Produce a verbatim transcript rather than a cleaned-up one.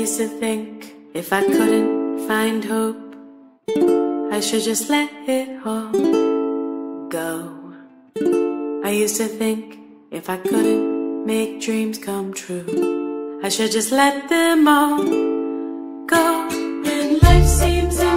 used to think if I couldn't find hope, I should just let it all go. I used to think if I couldn't make dreams come true, I should just let them all go. When life seems